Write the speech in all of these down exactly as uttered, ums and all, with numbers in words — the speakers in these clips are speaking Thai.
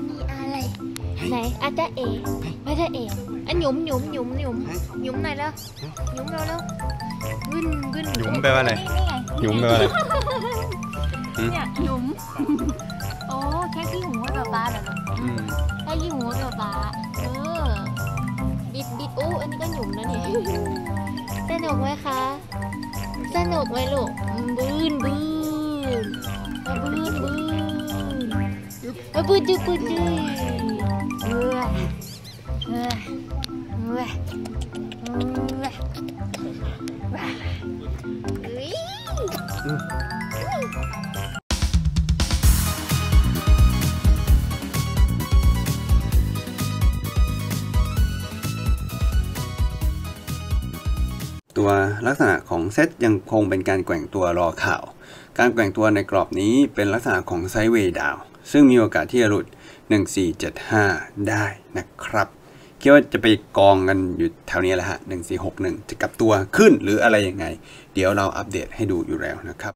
นี่อะไรไหนอาจารย์เอ๋อาจารย์เอ๋อันหยุมหยุมหยุมหยุมหยุมไหนแล้วหยุมเร็วเร็วบึ้นบึ้นหยุมแปลว่าอะไรหยุมแปลว่าอะไรเนี่ยหยุมโอ้แค่ขี้หูให้ป๊าป๊าเหรอแค่ขี้หูให้ป๊าป๊าเออบิดบิดอู้อันนี้ก็หยุมนะเนี่ยสนุกไหมคะสนุกไหมลูกบึ้นบึ้นบึ้นบึ้นมาบึ้นดื้อบึ้นดื้อเออเออเออเออตัวลักษณะของเซตยังคงเป็นการแกว่งตัวรอข่าวการแกว่งตัวในกรอบนี้เป็นลักษณะของไซด์เวย์ดาวซึ่งมีโอกาสที่จะหลุดหนึ่งสี่เจ็ดห้าได้นะครับคิดว่าจะไปกองกันอยู่แถวนี้แหละฮะหนึ่งสี่หกหนึ่งจะกลับตัวขึ้นหรืออะไรยังไงเดี๋ยวเราอัปเดตให้ดูอยู่แล้วนะครับ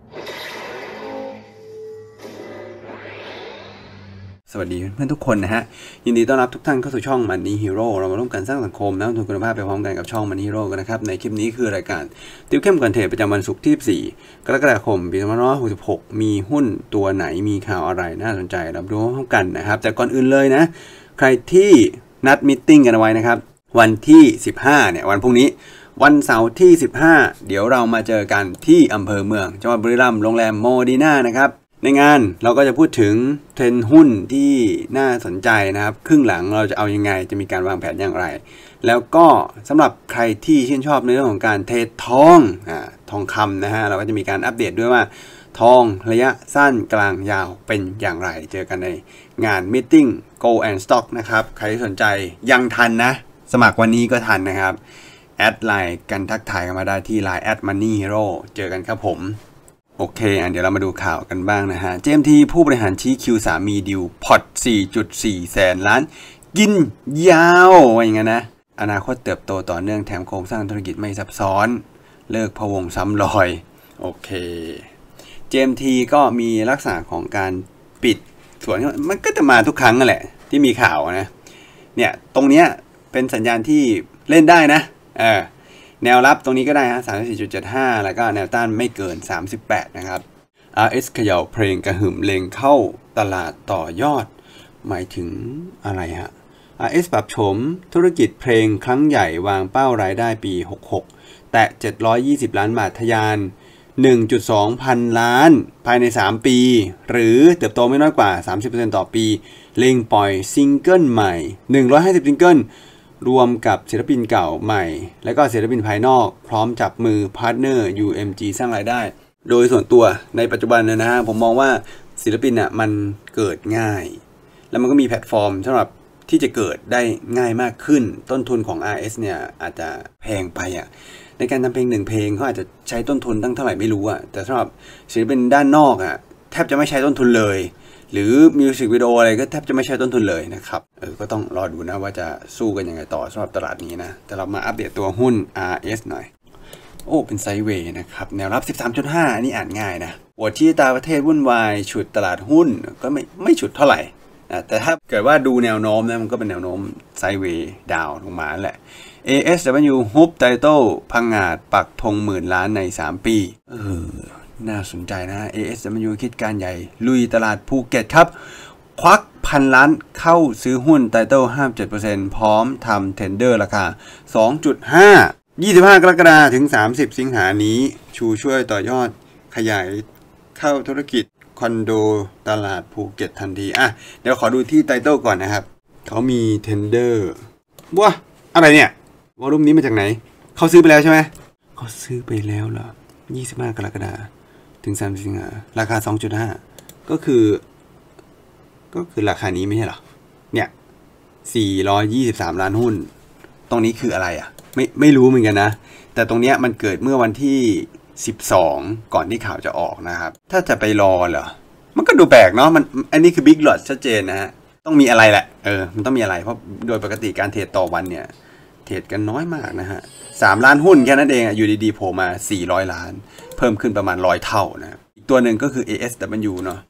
สวัสดีเพื่อนทุกคนนะฮะยินดีต้อนรับทุกท่านเข้าสู่ช่อง Money Hero เรามาร่วมกันสร้างสังคมและลงทุนคุณภาพไปพร้อมกันกับช่อง Money Hero กันนะครับในคลิปนี้คือรายการติวเข้มก่อนเทรดประจำวันศุกร์ที่สี่กรกฎาคมปีสองพันห้าร้อยหกสิบหกมีหุ้นตัวไหนมีข่าวอะไรน่าสนใจรับรู้พร้อมกันนะครับแต่ก่อนอื่นเลยนะใครที่นัดมีตติ้งกันเอาไว้นะครับวันที่สิบห้าเนี่ยวันพรุ่งนี้วันเสาร์ที่สิบห้าเดี๋ยวเรามาเจอกันที่อำเภอเมืองจังหวัดบุรีรัมย์โรงแรมโมดีน่านะครับในงานเราก็จะพูดถึงเทรนด์หุ้นที่น่าสนใจนะครับครึ่งหลังเราจะเอายังไงจะมีการวางแผนอย่างไรแล้วก็สำหรับใครที่ชื่นชอบในเรื่องของการเทรดทองอ่าทองคำนะฮะเราก็จะมีการอัปเดตด้วยว่าทองระยะสั้นกลางยาวเป็นอย่างไรเจอกันในงาน Meeting Go and Stock นะครับใครที่สนใจยังทันนะสมัครวันนี้ก็ทันนะครับแอดไลน์กันทักทายกันมาได้ที่ ไลน์ แอท Money Hero เจอกันครับผมโอเคอ่ะเดี๋ยวเรามาดูข่าวกันบ้างนะฮะ เจ เอ็ม ที ผู้บริหารชี้ คิว สาม มีดิวพอร์ต สี่จุดสี่ แสนล้านกินยาวอย่างงั้นนะอนาคตเติบโตต่อเนื่องแถมโครงสร้างธุรกิจไม่ซับซ้อนเลิกพะวงซ้ำรอยโอเค เจ เอ็ม ที ก็มีลักษณะของการปิดส่วนมันก็จะมาทุกครั้งนั่นแหละที่มีข่าวนะเนี่ยตรงเนี้ยเป็นสัญญาณที่เล่นได้นะเออแนวรับตรงนี้ก็ได้ฮะ สามสิบสี่จุดเจ็ดห้า แล้วก็แนวต้านไม่เกินสามสิบแปดนะครับ อาร์ เอส เขย่าเพลงกระหึ่มเล็งเข้าตลาดต่อยอดหมายถึงอะไรฮะ อาร์ เอส ปรับโฉมธุรกิจเพลงครั้งใหญ่วางเป้ารายได้ปีหกสิบหกแตะเจ็ดร้อยยี่สิบล้านบาททะยาน หนึ่งจุดสอง พันล้านภายในสามปีหรือเติบโตไม่น้อยกว่า สามสิบเปอร์เซ็นต์ ต่อปีเล็งปล่อยซิงเกิลใหม่หนึ่งร้อยห้าสิบซิงเกิลรวมกับศิลปินเก่าใหม่และก็ศิลปินภายนอกพร้อมจับมือพาร์ทเนอร์ ยู เอ็ม จี สร้างรายได้โดยส่วนตัวในปัจจุบันนะฮะผมมองว่าศิลปินอ่ะมันเกิดง่ายแล้วมันก็มีแพลตฟอร์มสำหรับที่จะเกิดได้ง่ายมากขึ้นต้นทุนของ อาร์ เอส เนี่ยอาจจะแพงไปอ่ะในการทำเพลงหนึ่งเพลงเขาอาจจะใช้ต้นทุนตั้งเท่าไหร่ไม่รู้อ่ะแต่สำหรับศิลปินด้านนอกอ่ะแทบจะไม่ใช้ต้นทุนเลยหรือมิวสิกวิดีโออะไรก็แทบจะไม่ใช่ต้นทุนเลยนะครับเออก็ต้องรอดูนะว่าจะสู้กันยังไงต่อสำหรับตลาดนี้นะแต่เรามาอัปเดตตัวหุ้น อาร์ เอส หน่อยโอ้เป็นไซด์เวย์นะครับแนวรับ สิบสามจุดห้า อันนี้อ่านง่ายนะหัวที่ตาประเทศวุ่นวายฉุดตลาดหุ้นก็ไม่ไม่ฉุดเท่าไหร่นะแต่ถ้าเกิดว่าดูแนวโน้มนะมันก็เป็นแนวโน้มไซด์เวย์ดาวลงมาแหละ เอ เอส ดับเบิลยู Hub Title พังงาดปักธงหมื่นล้านในสามปีเออน่าสนใจนะ เอ เอส ดับเบิลยู คิดการใหญ่ลุยตลาดภูเก็ตครับควักพันล้านเข้าซื้อหุ้น Title ห้าสิบเจ็ดเปอร์เซ็นต์ พร้อมทำเทนเดอร์ราคา สองจุดห้า ยี่สิบห้ากรกฎาคมถึงสามสิบสิงหานี้ชูช่วยต่อยอดขยายเข้าธุรกิจคอนโดตลาดภูเก็ตทันทีอ่ะเดี๋ยวขอดูที่ Title ก่อนนะครับเขามีเทนเดอร์ว้าอะไรเนี่ยวอลุ่มนี้มาจากไหนเขาซื้อไปแล้วใช่ไหมเขาซื้อไปแล้วเหรอยี่สิบห้ากรกฎาคมถึงสามสิบสิงหาราคา สองจุดห้า ก็คือก็คือราคานี้ไม่ใช่เหรอเนี่ยสี่ร้อยยี่สิบสามล้านหุ้นตรงนี้คืออะไรอ่ะไม่ไม่รู้เหมือนกันนะแต่ตรงเนี้ยมันเกิดเมื่อวันที่สิบสองก่อนที่ข่าวจะออกนะครับถ้าจะไปรอเหรอมันก็ดูแปลกเนาะมันอันนี้คือบิ๊กหลอดชัดเจนนะฮะต้องมีอะไรแหละเออมันต้องมีอะไรเพราะโดยปกติการเทรดต่อวันเนี่ยเทรดกันน้อยมากนะฮะสามล้านหุ้นแค่นั้นเองอยู่ดีๆโผล่มาสี่ร้อยล้านเพิ่มขึ้นประมาณร้อยเท่านะอีกตัวหนึ่งก็คือ เอ เอส ดับเบิลยู เนาะ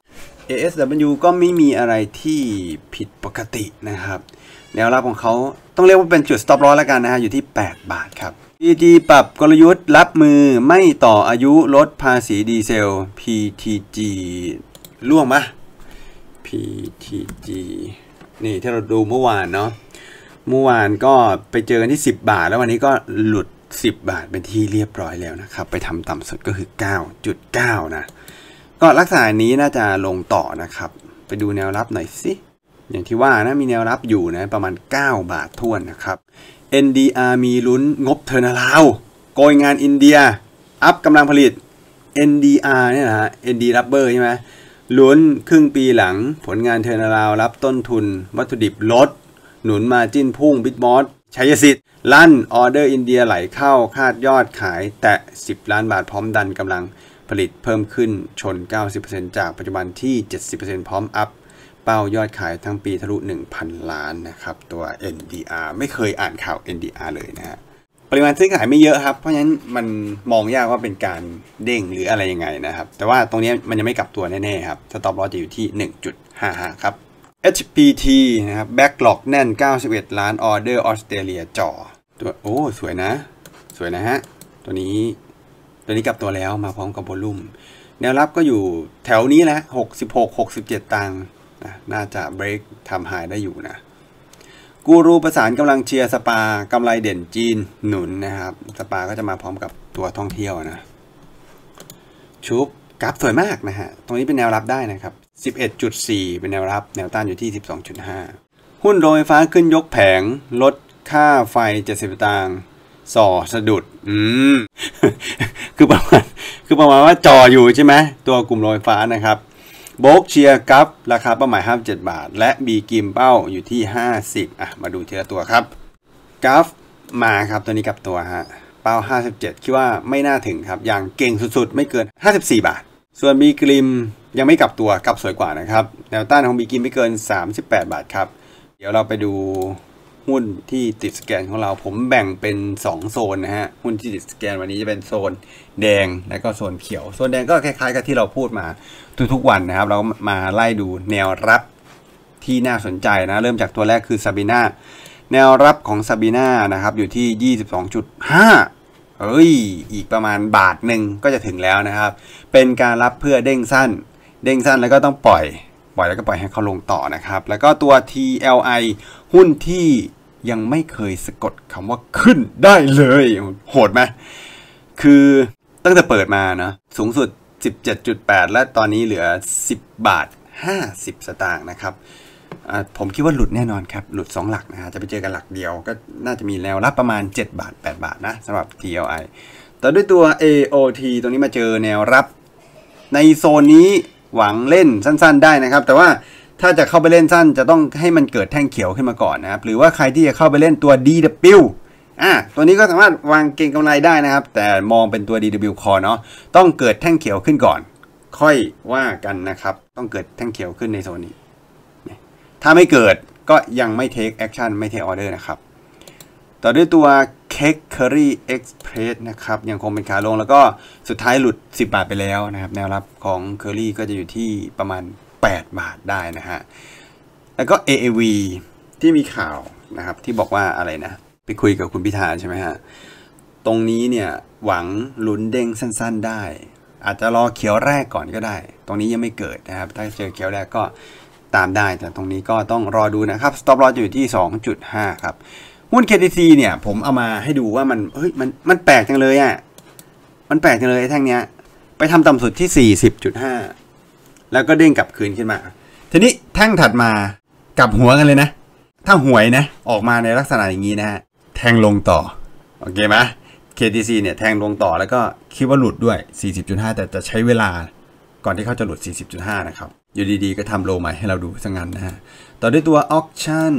เอ เอส ดับเบิลยู ก็ไม่มีอะไรที่ผิดปกตินะครับแนวรับของเขาต้องเรียกว่าเป็นจุด stop loss แล้วกันนะฮะอยู่ที่แปดบาทครับ พี ที จี ปรับกลยุทธ์รับมือไม่ต่ออายุลดภาษีดีเซล พี ที จี ล่วงมะ พี ที จี นี่ที่เราดูเมื่อวานเนาะเมื่อวานก็ไปเจอกันที่สิบบาทแล้ววันนี้ก็หลุดสิบบาทเป็นที่เรียบร้อยแล้วนะครับไปทำต่ำสุดก็คือ เก้าจุดเก้า นะก็ลักษณะนี้น่าจะลงต่อนะครับไปดูแนวรับหน่อยสิอย่างที่ว่านะมีแนวรับอยู่นะประมาณเก้าบาทท้วนนะครับ เอ็น ดี อาร์ มีลุ้นงบเทอร์นาลาวโกยงานอินเดียอัพกำลังผลิต เอ็น ดี อาร์ เนี่ยนะฮะ เอ็น ดี Rubber ใช่ไหมลุ้นครึ่งปีหลังผลงานเทอร์นาลาวรับต้นทุนวัตถุดิบลดหนุนมาจิ้นพุ่งบิ๊กมอสชัยสิทธิ์ลั่นออเดอร์อินเดียไหลเข้าคาดยอดขายแตะสิบล้านบาทพร้อมดันกำลังผลิตเพิ่มขึ้นชน เก้าสิบเปอร์เซ็นต์ จากปัจจุบันที่ เจ็ดสิบเปอร์เซ็นต์ พร้อมอัพเป้ายอดขายทั้งปีทะลุ หนึ่งพัน ล้านนะครับตัว เอ็น ดี อาร์ ไม่เคยอ่านข่าว เอ็น ดี อาร์ เลยนะฮะปริมาณซื้อขายไม่เยอะครับเพราะฉะนั้นมันมองยากว่าเป็นการเด้งหรืออะไรยังไงนะครับแต่ว่าตรงนี้มันยังไม่กลับตัวแน่ๆครับสต็อปลอสจะอยู่ที่ หนึ่งจุดห้าห้า ครับ เอช พี ที นะครับแบ็กหลอกแน่นเก้าสิบเอ็ดล้านออเดอร์ออสเตรเลียจ่อตัวโอ้สวยนะสวยนะฮะตัวนี้ตัวนี้กลับตัวแล้วมาพร้อมกับโวลุ่มแนวรับก็อยู่แถวนี้แหละหกสิบหก หกสิบเจ็ดตังค์นะน่าจะเบรกทำไฮได้อยู่นะกูรูประสานกำลังเชียร์สปากำไรเด่นจีนหนุนนะครับสปาก็จะมาพร้อมกับตัวท่องเที่ยวนะชุบกราฟสวยมากนะฮะตรงนี้เป็นแนวรับได้นะครับ สิบเอ็ดจุดสี่ เป็นแนวรับแนวต้านอยู่ที่ สิบสองจุดห้า หุ้นโรงไฟฟ้าขึ้นยกแผงลดค่าไฟเจ็ดสิบสตางค์ส่อสะดุดอืม คือประมาณคือประมาณว่าจออยู่ใช่ไหมตัวกลุ่มโรงไฟฟ้านะครับโบกเชียร์กัฟราคาเป้าหมายห้าสิบเจ็ดบาทและบีกิมเป้าอยู่ที่ห้าสิบอ่ะมาดูทีละตัวครับกัฟมาครับตัวนี้กับตัวฮะเป้าห้าสิบเจ็ดคิดว่าไม่น่าถึงครับอย่างเก่งสุดๆไม่เกินห้าสิบสี่บาทส่วนบีกิมยังไม่กลับตัวกลับสวยกว่านะครับแนวต้านของบีกิมไม่เกินสามสิบแปดบาทครับเดี๋ยวเราไปดูหุ้นที่ติดสแกนของเราผมแบ่งเป็นสองโซนนะฮะหุ้นที่ติดสแกนวันนี้จะเป็นโซนแดงและก็โซนเขียวโซนแดงก็คล้ายๆกับที่เราพูดมาทุกๆวันนะครับเรามาไล่ดูแนวรับที่น่าสนใจนะเริ่มจากตัวแรกคือซาบีนาแนวรับของซาบีนานะครับอยู่ที่ ยี่สิบสองจุดห้า เอ้ยอีกประมาณบาทหนึ่งก็จะถึงแล้วนะครับเป็นการรับเพื่อเด้งสั้นเด้งสั้นแล้วก็ต้องปล่อยปล่อยแล้วก็ปล่อยให้เขาลงต่อนะครับแล้วก็ตัว ที แอล ไอ หุ้นที่ยังไม่เคยสะกดคำว่าขึ้นได้เลยโหดไหมคือตั้งแต่เปิดมานะสูงสุด สิบเจ็ดจุดแปด และตอนนี้เหลือสิบบาทห้าสิบสตางค์นะครับผมคิดว่าหลุดแน่นอนครับหลุดสองหลักนะฮะจะไปเจอกันหลักเดียวก็น่าจะมีแนวรับประมาณเจ็ดบาทแปดบาทนะสำหรับ ที แอล ไอ แต่ด้วยตัว เอ โอ ที ตรงนี้มาเจอแนวรับในโซนนี้หวังเล่นสั้นๆได้นะครับแต่ว่าถ้าจะเข้าไปเล่นสั้นจะต้องให้มันเกิดแท่งเขียวขึ้นมาก่อนนะครับหรือว่าใครที่จะเข้าไปเล่นตัว ดี ดับเบิลยู อ่ะตัวนี้ก็สามารถวางเก็งกำไรได้นะครับแต่มองเป็นตัว ดี ดับเบิลยู Call เนาะต้องเกิดแท่งเขียวขึ้นก่อนค่อยว่ากันนะครับต้องเกิดแท่งเขียวขึ้นในโซนนี้ถ้าไม่เกิดก็ยังไม่ take action ไม่ take order นะครับต่อด้วยตัว Cake Curry Express นะครับยังคงเป็นขาลงแล้วก็สุดท้ายหลุดสิบบาทไปแล้วนะครับแนวรับของ Curry ก็จะอยู่ที่ประมาณแปดบาทได้นะฮะแล้วก็ เอ เอ วี ที่มีข่าวนะครับที่บอกว่าอะไรนะไปคุยกับคุณพิธาใช่ไหมฮะตรงนี้เนี่ยหวังลุ้นเด้งสั้นๆได้อาจจะรอเขียวแรกก่อนก็ได้ตรงนี้ยังไม่เกิดนะครับถ้าเจอเขียวแรกก็ตามได้แต่ตรงนี้ก็ต้องรอดูนะครับ stop loss อยู่ที่ สองจุดห้า ครับหุ้น เค ที ซี เนี่ยผมเอามาให้ดูว่ามันเฮ้ยมันมันแปลกจังเลยอ่ะมันแปลกจังเลยไอ้แท่งเนี้ยไปทำต่ำสุดที่ สี่สิบจุดห้า แล้วก็เด้งกลับคืนขึ้นมาทีนี้แท่งถัดมากลับหัวกันเลยนะถ้าหวยนะออกมาในลักษณะอย่างนี้นะฮะแทงลงต่อโอเคไหม เค ที ซี เนี่ยแทงลงต่อแล้วก็คิดว่าหลุดด้วย สี่สิบจุดห้า แต่จะใช้เวลาก่อนที่เขาจะหลุด สี่สิบจุดห้า นะครับอยู่ดีๆก็ทำโลใหม่ให้เราดูซะงั้นนะฮะต่อด้วยตัว auction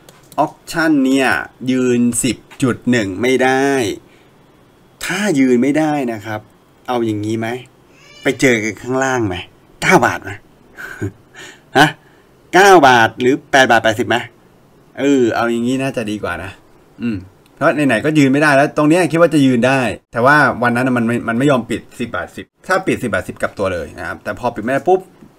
auction เนี่ยยืน สิบจุดหนึ่ง ไม่ได้ถ้ายืนไม่ได้นะครับเอาอย่างนี้ไหมไปเจอกันข้างล่างไหมเก้าบาทไหมฮะเก้าบาทหรือแปดบาทแปดสิบไหมเออเอาอย่างนี้น่าจะดีกว่านะอืมเพราะไหนๆก็ยืนไม่ได้แล้วตรงนี้คิดว่าจะยืนได้แต่ว่าวันนั้นมันไม่มันไม่ยอมปิดสิบบาทสิบถ้าปิดสิบบาทสิบกลับตัวเลยนะครับแต่พอปิดไม่ได้ปุ๊บ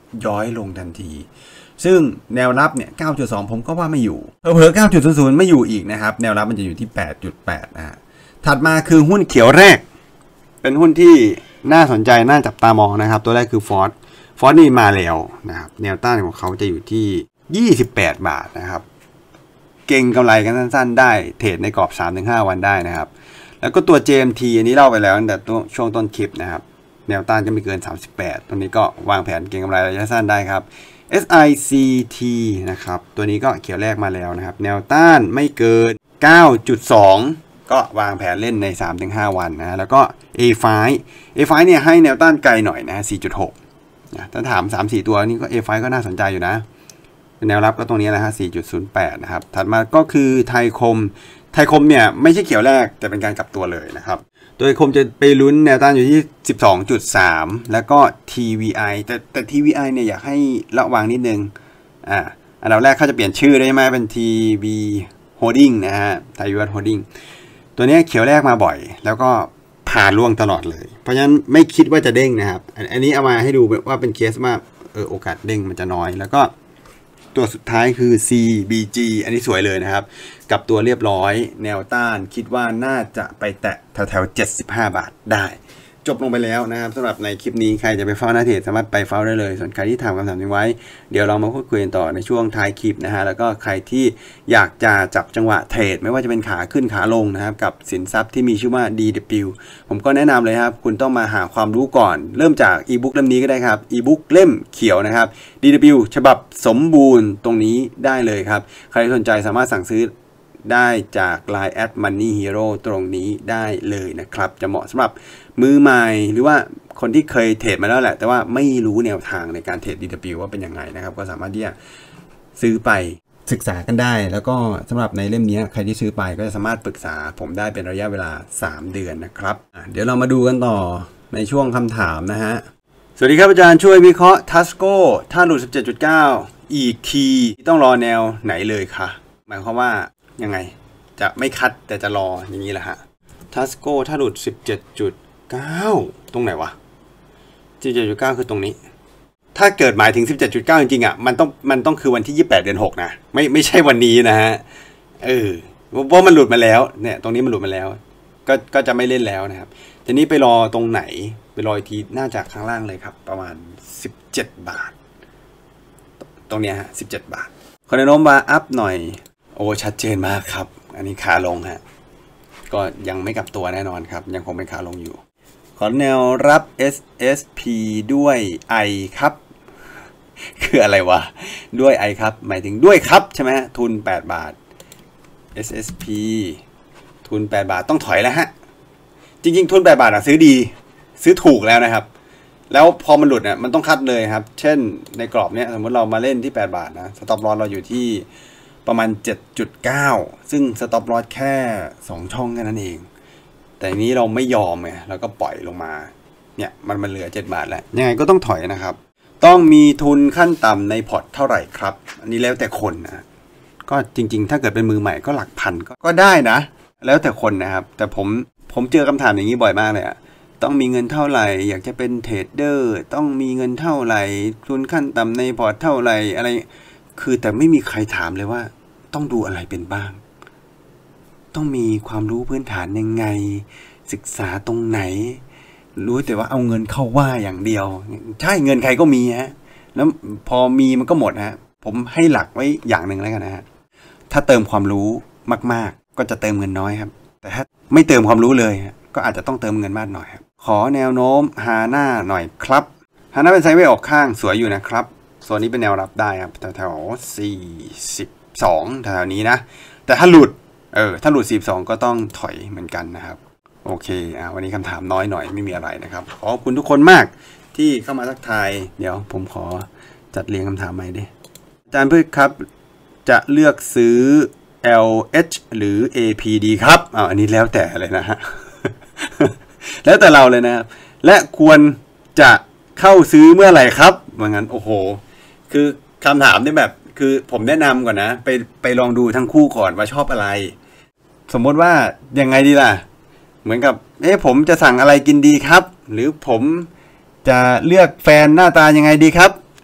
ย้อยลงทันทีซึ่งแนวรับเนี่ย เก้าจุดสอง ผมก็ว่าไม่อยู่เผลอๆ เก้าจุดศูนย์ศูนย์ ไม่อยู่อีกนะครับแนวรับมันจะอยู่ที่ แปดจุดแปด นะฮะถัดมาคือหุ้นเขียวแรกเป็นหุ้นที่น่าสนใจน่าจับตามองนะครับตัวแรกคือฟอร์ดฟอร์ดนี่มาแล้วนะครับแนวต้านของเขาจะอยู่ที่ยี่สิบแปดบาทนะครับเก่งกำไรกันสั้นๆได้เทรดในกรอบ สามถึงห้า วันได้นะครับแล้วก็ตัว เจ เอ็ม ที อันนี้เล่าไปแล้วตั้งแต่ช่วงต้นคลิปนะครับแนวต้านจะไม่เกินสามสิบแปดตัวนี้ก็วางแผนเก่งกำไรระยะสั้นได้ครับ เอส ไอ ซี ที นะครับตัวนี้ก็เขียวแรกมาแล้วนะครับแนวต้านไม่เกิน เก้าจุดสอง ก็วางแผนเล่นใน สามถึงห้า วันนะแล้วก็ เอ ไฟว์ เอ ไฟว์ เนี่ยให้แนวต้านไกลหน่อยนะ สี่จุดหก นะถ้าถาม สามสี่ ตัวนี้ก็ เอ ไฟว์ ก็น่าสนใจอยู่นะแนวรับก็ตรงนี้แหละฮะ สี่จุดศูนย์แปด นะครับถัดมาก็คือไทยคมไทยคมเนี่ยไม่ใช่เขียวแรกแต่เป็นการกลับตัวเลยนะครับโดยคมจะไปลุ้นแนวต้านอยู่ที่ สิบสองจุดสาม แล้วก็ ที วี ไอ แต่แต่ ที วี ไอ เนี่ยอยากให้ระวังนิดนึงอ่าอันดับแรกเขาจะเปลี่ยนชื่อได้ไหมเป็น ที วี Holding นะฮะไทย ยู เอส Holding ตัวนี้เขียวแรกมาบ่อยแล้วก็ผ่านล่วงตลอดเลยเพราะฉะนั้นไม่คิดว่าจะเด้งนะครับอันนี้เอามาให้ดูว่าเป็นเคสว่าเออโอกาสเด้งมันจะน้อยแล้วก็ตัวสุดท้ายคือ ซี บี จี อันนี้สวยเลยนะครับกับตัวเรียบร้อยแนวต้านคิดว่าน่าจะไปแตะแถวๆเจ็ดสิบห้าบาทได้จบลงไปแล้วนะครับสำหรับในคลิปนี้ใครจะไปเฝ้าหน้าเทรดสามารถไปเฝ้าได้เลยส่วนใครที่ถามคำถามนี้ไว้เดี๋ยวเรามาพูดคุยกันต่อในช่วงท้ายคลิปนะฮะแล้วก็ใครที่อยากจะจับจังหวะเทรดไม่ว่าจะเป็นขาขึ้นขาลงนะครับกับสินทรัพย์ที่มีชื่อว่า ดี ดับเบิลยู ผมก็แนะนำเลยครับคุณต้องมาหาความรู้ก่อนเริ่มจากอีบุ๊กเล่มนี้ก็ได้ครับอีบุ๊กเล่มเขียวนะครับ ดี ดับเบิลยู ฉบับสมบูรณ์ตรงนี้ได้เลยครับใครสนใจสามารถสั่งซื้อได้จาก ไลน์ แอท มันนี่ฮีโร่ ตรงนี้ได้เลยนะครับจะเหมาะสำหรับมือใหม่หรือว่าคนที่เคยเทรดมาแล้วแหละแต่ว่าไม่รู้แนวทางในการเทรด ดี ดับเบิลยู ว่าเป็นยังไงนะครับก็สามารถที่จะซื้อไปศึกษากันได้แล้วก็สำหรับในเล่มนี้ใครที่ซื้อไปก็จะสามารถปรึกษาผมได้เป็นระยะเวลาสามเดือนนะครับเดี๋ยวเรามาดูกันต่อในช่วงคำถามนะฮะสวัสดีครับอาจารย์ช่วยวิเคราะห์ทัสโก้ถ้าหลุด สิบเจ็ดจุดเก้า อีกทีต้องรอแนวไหนเลยคะหมายความว่ายังไงจะไม่คัดแต่จะรออย่างนี้แหละฮะทัสโก้ถ้าหลุด สิบเจ็ดจุดเก้า ตรงไหนวะ สิบเจ็ดจุดเก้า คือตรงนี้ถ้าเกิดหมายถึง สิบเจ็ดจุดเก้า จริงๆอ่ะมันต้องมันต้องคือวันที่ยี่สิบแปดเดือนหกนะไม่ไม่ใช่วันนี้นะฮะเออเพราะมันหลุดมาแล้วเนี่ยตรงนี้มันหลุดมาแล้วก็ก็จะไม่เล่นแล้วนะครับทีนี้ไปรอตรงไหนไปรออีกทีน่าจะข้างล่างเลยครับประมาณสิบเจ็ดบาทตรงเนี้ยฮะสิบเจ็ดบาทขอแนะนำมาอัพหน่อยโอ้ชัดเจนมากครับอันนี้ขาลงฮะก็ยังไม่กลับตัวแน่นอนครับยังคงเป็นขาลงอยู่ขอแนวรับ เอส เอส พี ด้วย I ครับคืออะไรวะด้วย I ครับหมายถึงด้วยครับใช่ไหมทุนแปดบาท เอส เอส พี ทุนแปดบาทต้องถอยแล้วฮะจริงๆทุนแปดบาทอะซื้อดีซื้อถูกแล้วนะครับแล้วพอมันหลุดเนี่ยมันต้องคัดเลยครับเช่นในกรอบเนี้ยสมมติเรามาเล่นที่แปดบาทนะสต็อปลอสเราอยู่ที่ประมาณ เจ็ดจุดเก้า ซึ่งสต็อปลอสแค่สองช่องแค่นั้นเองแต่นี้เราไม่ยอมไงเราก็ปล่อยลงมาเนี่ยมันมันเหลือเจ็ดบาทแล้วยังไงก็ต้องถอยนะครับต้องมีทุนขั้นต่ำในพอร์ตเท่าไหร่ครับอันนี้แล้วแต่คนนะก็จริงๆถ้าเกิดเป็นมือใหม่ก็หลักพันก็ก็ได้นะแล้วแต่คนนะครับแต่ผมผมเจอคำถามอย่างนี้บ่อยมากเลยอะต้องมีเงินเท่าไหร่อยากจะเป็นเทรดเดอร์ต้องมีเงินเท่าไหร่ทุนขั้นต่ำในพอร์ตเท่าไหร่อะไรคือแต่ไม่มีใครถามเลยว่าต้องดูอะไรเป็นบ้างต้องมีความรู้พื้นฐานยังไงศึกษาตรงไหนรู้แต่ว่าเอาเงินเข้าว่าอย่างเดียวใช่เงินใครก็มีฮะแล้วพอมีมันก็หมดฮะผมให้หลักไว้อย่างหนึ่งแล้วกันนะฮะถ้าเติมความรู้มากๆก็จะเติมเงินน้อยครับแต่ถ้าไม่เติมความรู้เลยก็อาจจะต้องเติมเงินมากหน่อยครับขอแนวโน้มฮาน่าหน่อยครับฮาน่าเป็นไซด์เวย์ออกข้างสวยอยู่นะครับส่วนนี้เป็นแนวรับได้ครับแถวๆสี่สิบสองแถวๆนี้นะแต่ถ้าหลุดเออถ้าหลุดสี่สิบสองก็ต้องถอยเหมือนกันนะครับโอเคอ่ะวันนี้คำถามน้อยหน่อยไม่มีอะไรนะครับขอบคุณทุกคนมากที่เข้ามาทักทายเดี๋ยวผมขอจัดเรียงคำถามใหม่ดิอาจารย์พืชครับจะเลือกซื้อ แอล เอช หรือ เอ พี ดีครับอ่าอันนี้แล้วแต่เลยนะฮะ แล้วแต่เราเลยนะครับและควรจะเข้าซื้อเมื่อไหร่ครับว่างั้นโอ้โหคือคำถามนี่แบบคือผมแนะนำก่อนนะไปไปลองดูทั้งคู่ก่อนว่าชอบอะไรสมมติว่ายังไงดีล่ะเหมือนกับเอ๊ะผมจะสั่งอะไรกินดีครับหรือผมจะเลือกแฟนหน้าตายังไงดีครับ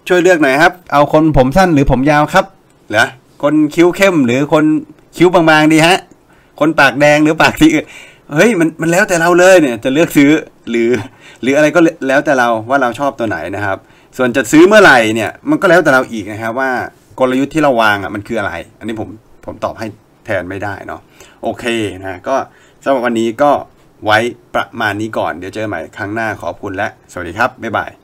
ช่วยเลือกหน่อยครับเอาคนผมสั้นหรือผมยาวครับเหรอคนคิ้วเข้มหรือคนคิ้วบางๆดีฮะคนปากแดงหรือปากสีเฮ้ยมันมันแล้วแต่เราเลยเนี่ยจะเลือกซื้อหรือหรืออะไรก็แล้วแต่เราว่าเราชอบตัวไหนนะครับส่วนจะซื้อเมื่อไหร่เนี่ยมันก็แล้วแต่เราอีกนะครับว่ากลยุทธ์ที่เราวางอ่ะมันคืออะไรอันนี้ผมผมตอบให้แทนไม่ได้เนาะโอเคนะก็สำหรับวันนี้ก็ไว้ประมาณนี้ก่อนเดี๋ยวเจอใหม่ครั้งหน้าขอบคุณและสวัสดีครับบ๊ายบาย